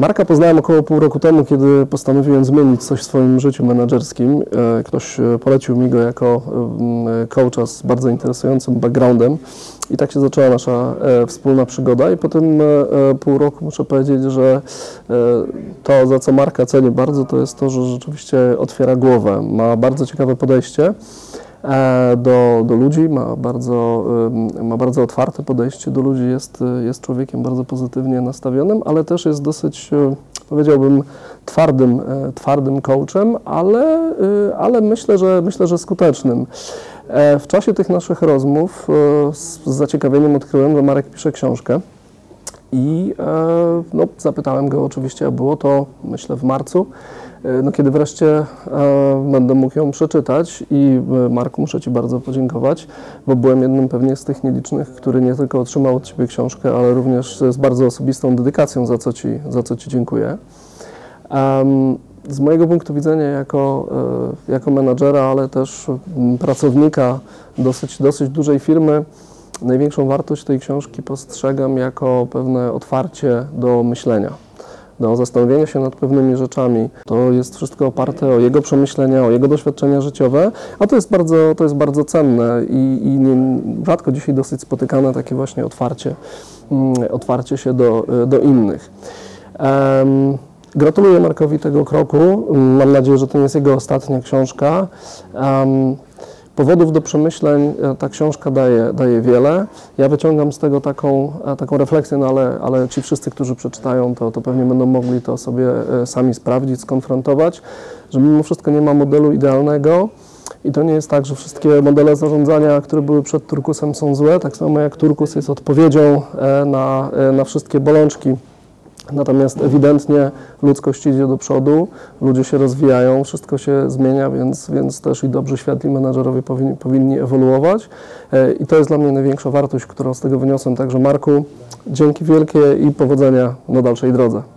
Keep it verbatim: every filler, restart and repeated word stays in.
Marka poznałem około pół roku temu, kiedy postanowiłem zmienić coś w swoim życiu menedżerskim. Ktoś polecił mi go jako coacha z bardzo interesującym backgroundem i tak się zaczęła nasza wspólna przygoda i po tym pół roku muszę powiedzieć, że to, za co Marka cenię bardzo, to jest to, że rzeczywiście otwiera głowę, ma bardzo ciekawe podejście do, do ludzi, ma bardzo, ma bardzo otwarte podejście do ludzi, jest, jest człowiekiem bardzo pozytywnie nastawionym, ale też jest dosyć, powiedziałbym, twardym, twardym coachem, ale, ale myślę, że, myślę, że skutecznym. W czasie tych naszych rozmów z zaciekawieniem odkryłem, że Marek pisze książkę i no, zapytałem go oczywiście, a było to, myślę, w marcu, no, kiedy wreszcie e, będę mógł ją przeczytać i e, Marku, muszę Ci bardzo podziękować, bo byłem jednym pewnie z tych nielicznych, który nie tylko otrzymał od Ciebie książkę, ale również z bardzo osobistą dedykacją, za co Ci, za co ci dziękuję. Um, z mojego punktu widzenia jako, e, jako menadżera, ale też m, pracownika dosyć, dosyć dużej firmy, największą wartość tej książki postrzegam jako pewne otwarcie do myślenia, do zastanowienia się nad pewnymi rzeczami. To jest wszystko oparte o jego przemyślenia, o jego doświadczenia życiowe, a to jest bardzo, to jest bardzo cenne i, i nie, rzadko dzisiaj dosyć spotykane takie właśnie otwarcie, um, otwarcie się do, do innych. Um, gratuluję Markowi tego kroku. Mam nadzieję, że to nie jest jego ostatnia książka. Um, Powodów do przemyśleń ta książka daje, daje wiele. Ja wyciągam z tego taką, taką refleksję, no ale, ale ci wszyscy, którzy przeczytają, to, to pewnie będą mogli to sobie sami sprawdzić, skonfrontować, że mimo wszystko nie ma modelu idealnego i to nie jest tak, że wszystkie modele zarządzania, które były przed turkusem, są złe, tak samo jak turkus jest odpowiedzią na, na wszystkie bolączki. Natomiast ewidentnie ludzkość idzie do przodu, ludzie się rozwijają, wszystko się zmienia, więc, więc też i dobrzy, światli menadżerowie powinni, powinni ewoluować. I to jest dla mnie największa wartość, którą z tego wyniosłem. Także Marku, dzięki wielkie i powodzenia na dalszej drodze.